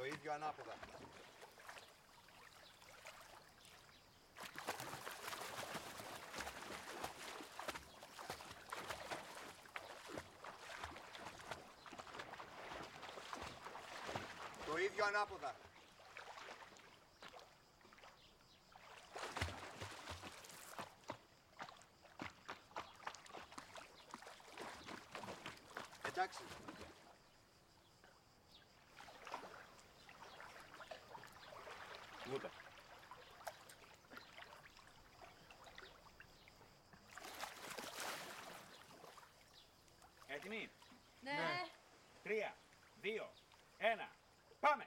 Το ίδιο ανάποδα. Το ίδιο ανάποδα. Εντάξει. Βούτα. Έτοιμοι. Ναι. 3, 2, 1. Πάμε!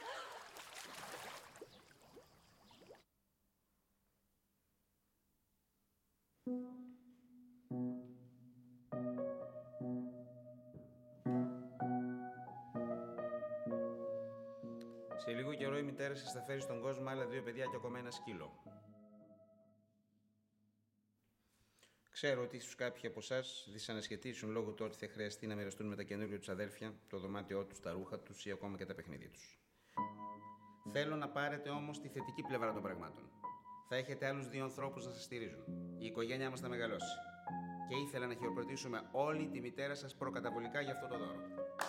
Σε λίγο καιρό η μητέρα σας θα φέρει στον κόσμο άλλα 2 παιδιά και ακόμα ένα σκύλο. Ξέρω ότι ίσως κάποιοι από εσάς δυσανασχετήσουν λόγω του ότι θα χρειαστεί να μοιραστούν με τα καινούργια τους αδέλφια το δωμάτιό τους, τα ρούχα τους ή ακόμα και τα παιχνίδια τους. Θέλω να πάρετε όμως τη θετική πλευρά των πραγμάτων. Θα έχετε άλλους 2 ανθρώπους να σας στηρίζουν. Η οικογένειά μας θα μεγαλώσει. Και ήθελα να χειροκροτήσουμε όλη τη μητέρα σας προκαταβολικά για αυτό το δώρο.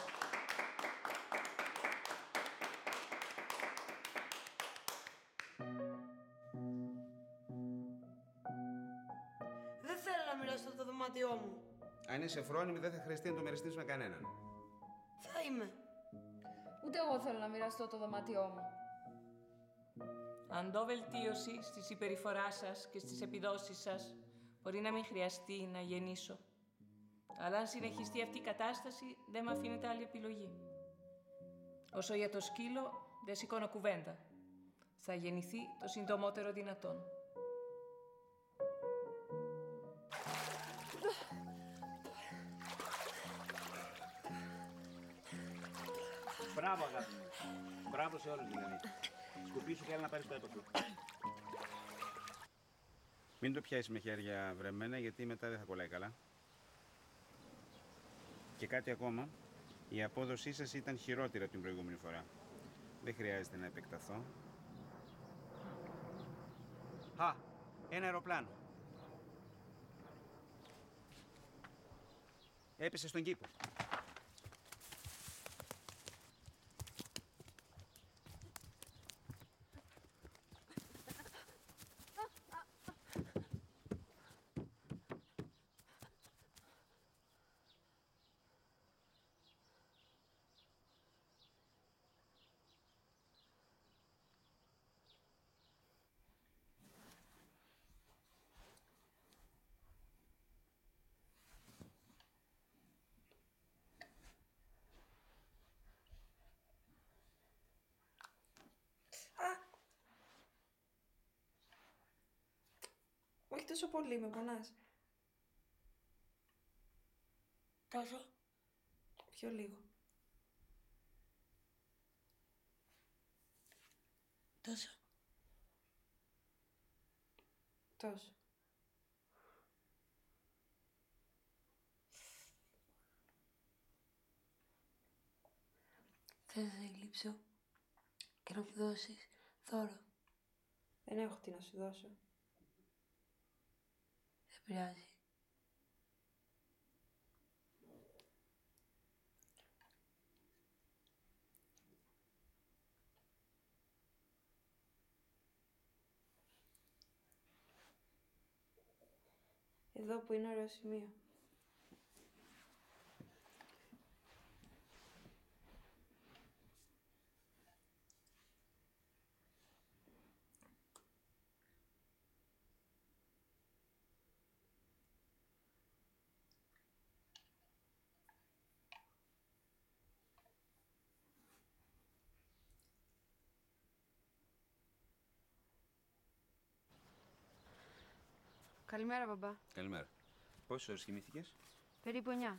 Δεν θέλω να μοιραστώ το δωμάτιό μου. Αν είσαι φρόνιμη, δεν θα χρειαστεί να το μοιραστείς με κανέναν. Θα είμαι. Ούτε εγώ θέλω να μοιραστώ το δωμάτιό μου. Αν δω βελτίωση στη συμπεριφορά σας και στις επιδόσεις σας, μπορεί να μην χρειαστεί να γεννήσω. Αλλά αν συνεχιστεί αυτή η κατάσταση, δεν με αφήνεται άλλη επιλογή. Όσο για το σκύλο, δεν σηκώνω κουβέντα. Θα γεννηθεί το συντομότερο δυνατόν. Μπράβο, αγάπη μου. Μπράβο σε όλους δηλαδή. Σκουπίσου και έλα να πάρεις το έπαθλο. Μην το πιάσεις με χέρια βρεμμένα, γιατί μετά δεν θα κολλάει καλά. Και κάτι ακόμα, η απόδοσή σας ήταν χειρότερη από την προηγούμενη φορά. Δεν χρειάζεται να επεκταθώ. Ένα αεροπλάνο. Έπεσε στον κήπο. Όχι τόσο πολύ, με πονάς. Τόσο. Πιο λίγο. Τόσο. Τόσο. Θες να σε λείψω και να μου δώσεις δώρο. Δεν έχω τι να σου δώσω. Δεν πειράζει. Εδώ που είναι ωραίο σημείο. Καλημέρα, μπαμπά. Καλημέρα. Πόσες ώρες κοιμήθηκες? Περίπου 9.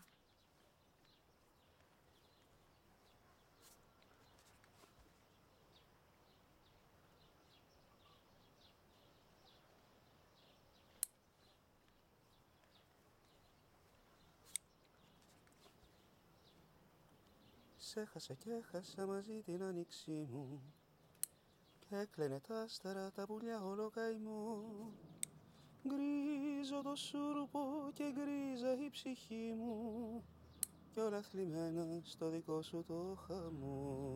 Σε έχασα και έχασα μαζί την άνοιξή μου και έκλαινε τα άστερα τα πουλιά όλο καημό. Γκρίζο το σούρπο και γκρίζα η ψυχή μου κι όλα θλιμμένα στο δικό σου το χαμό.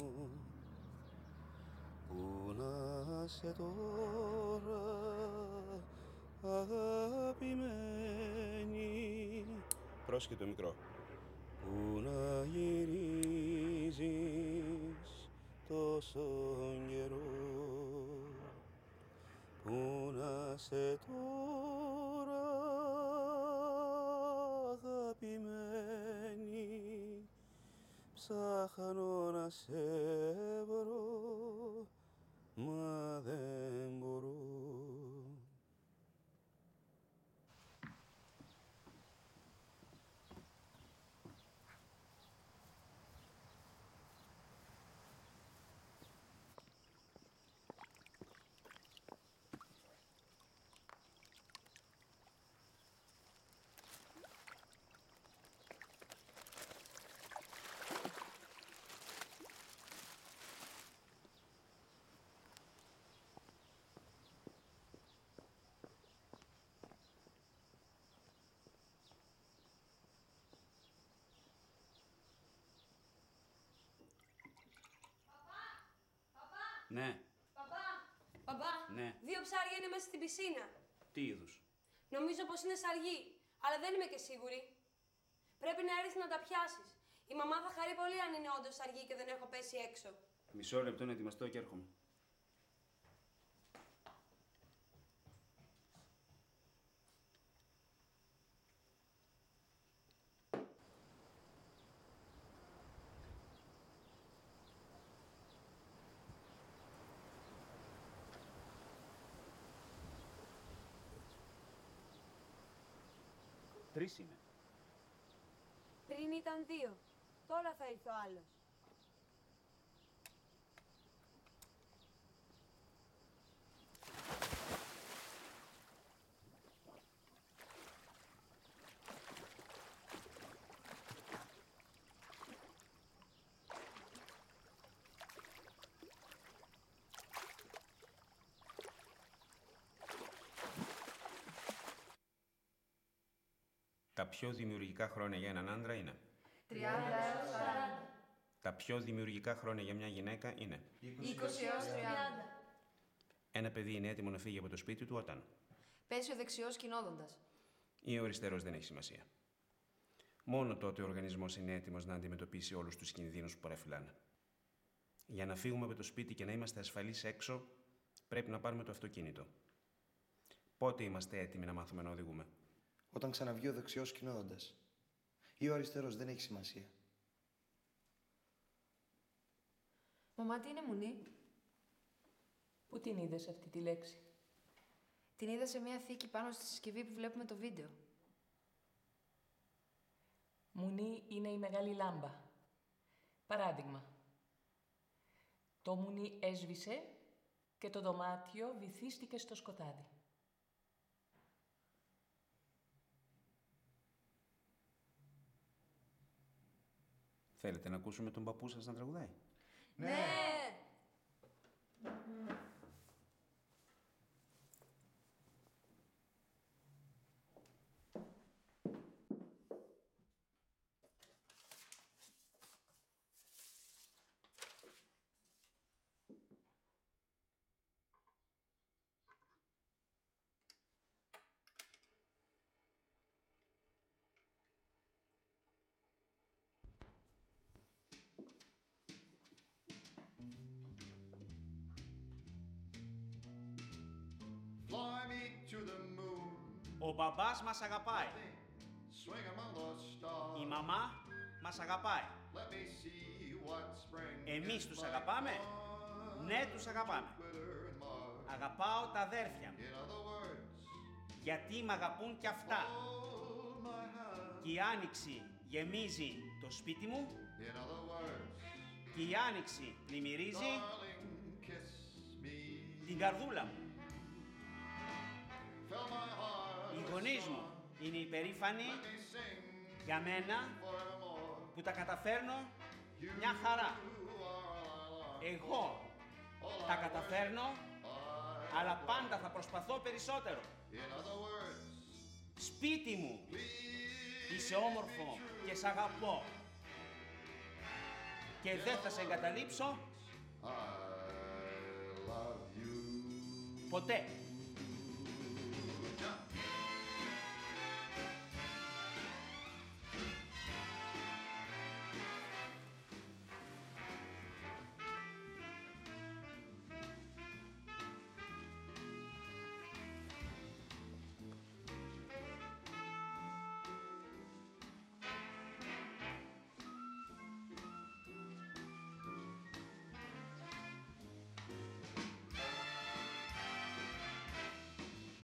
Πού να σε τώρα αγαπημένη. Πρόσεχε το μικρό. Πού να γυρίζεις τόσο καιρό. Πού να σε τώρα αγαπημένη. Ψάχνω να σε βρω μα δεν μπορώ. Ναι, Παπά, ναι. 2 ψάρια είναι μέσα στην πισίνα. Τι είδους? Νομίζω πως είναι σαργί, αλλά δεν είμαι και σίγουρη. Πρέπει να έρθεις να τα πιάσεις. Η μαμά θα χαρεί πολύ αν είναι όντως σαργί και δεν έχω πέσει έξω. Μισό λεπτό να ετοιμαστώ και έρχομαι. Τρεις είναι. Πριν ήταν 2. Τώρα θα ήρθε ο άλλος. Τα πιο δημιουργικά χρόνια για έναν άντρα είναι 30 έως 40. τα πιο δημιουργικά χρόνια για μια γυναίκα είναι 20 έως 30. ένα παιδί είναι έτοιμο να φύγει από το σπίτι του όταν Πέσει ο δεξιός κινώδοντας. ή ο αριστερός δεν έχει σημασία. Μόνο τότε ο οργανισμός είναι έτοιμος να αντιμετωπίσει όλους τους κινδύνους που παραφυλάνε. Για να φύγουμε από το σπίτι και να είμαστε ασφαλείς έξω, πρέπει να πάρουμε το αυτοκίνητο. Πότε είμαστε έτοιμοι να μάθουμε να οδηγούμε? Όταν ξαναβγεί ο δεξιός κινώδοντας. Ή ο αριστερός, δεν έχει σημασία. Μαμά, τι είναι μουνή? Πού την είδες αυτή τη λέξη? Την είδα σε μια θήκη πάνω στη συσκευή που βλέπουμε το βίντεο. Μουνή είναι η μεγάλη λάμπα. Παράδειγμα. Το μουνί έσβησε και το δωμάτιο βυθίστηκε στο σκοτάδι. Θέλετε να ακούσουμε τον παππού σας να τραγουδάει? Ναι! Fly me to the moon, Ο μπαμπάς μας αγαπάει. swing among the stars. Η μαμά μας αγαπάει. Let me see what spring Εμείς is τους like αγαπάμε? on Ναι, τους αγαπάμε. Jupiter and Mars. Αγαπάω τα αδέρφια μου. In other words, Γιατί μ' αγαπούν κι αυτά. hold my hand. Και η άνοιξη γεμίζει το σπίτι μου. In other words, Και η άνοιξη πλημμυρίζει darling, kiss me. την καρδούλα μου. Fill my heart Οι with γονείς μου είναι υπερήφανοι Let me sing για μένα forevermore. που τα καταφέρνω Μια χαρά. Εγώ τα καταφέρνω, αλλά πάντα θα προσπαθώ περισσότερο. Σπίτι μου. Είσαι όμορφο και σ' αγαπώ. Και δεν θα σε εγκαταλείψω ποτέ.